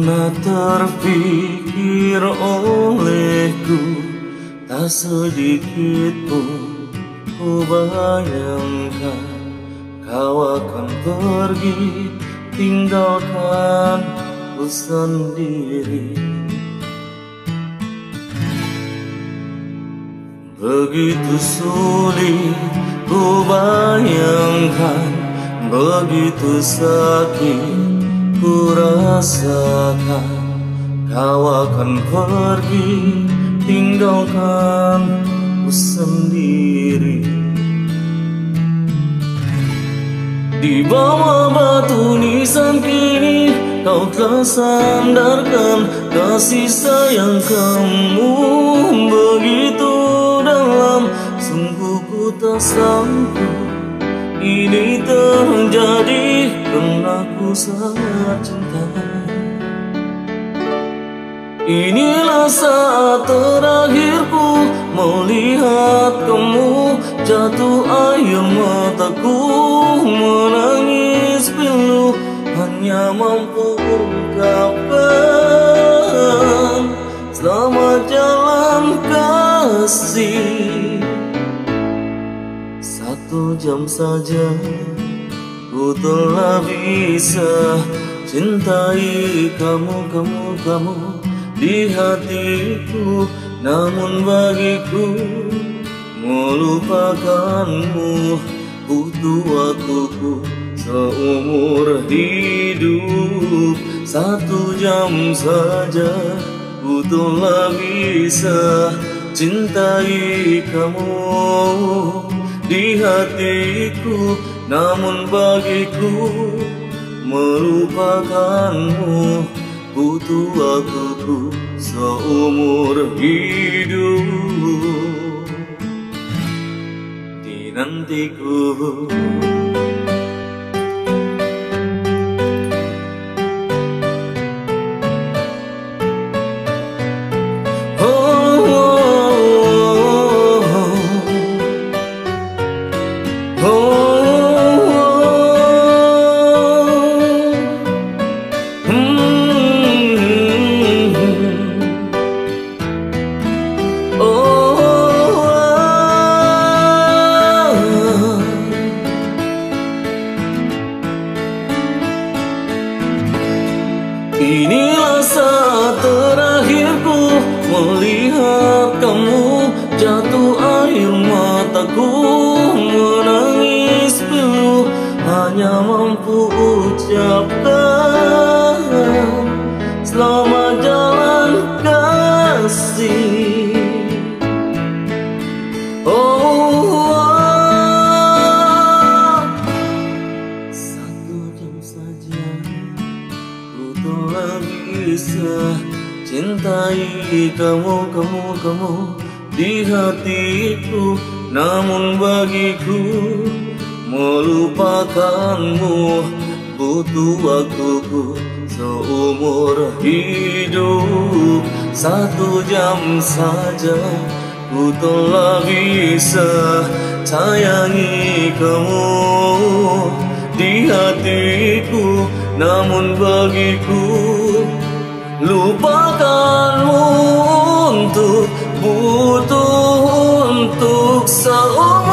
Pernah terpikir olehku, tak sedikit pun ku bayangkan kau akan pergi tinggalkan ku sendiri. Begitu sulit ku bayangkan, begitu sakit ku rasakan kau akan pergi tinggalkan ku sendiri. Di bawah batu nisan kini kau telah sandarkan kasih sayang kamu begitu dalam. Sungguh ku tak sanggup ini terjadi karena ku sangat cinta. Inilah saat terakhirku melihat kamu jatuh air mataku menangis pilu, hanya mampu ungkapkan selamat jalan kasih. 1 jam saja ku telah bisa cintai kamu di hatiku, namun bagiku melupakanmu butuh waktuku seumur hidup. 1 jam saja ku telah bisa cintai kamu di hatiku, namun bagiku melupakanmu butuh waktuku seumur hidup. Dinantiku. Inilah saat terakhirku melihat kamu jatuh air mataku menangis pilu, hanya mampu ucapkan selamat jalan kasih. Bisa cintai kamu di hatiku, namun bagiku melupakanmu butuh waktuku seumur hidup. 1 jam saja ku telah bisa sayangi kamu di hatiku, namun bagiku lupakanmu butuh untuk seumur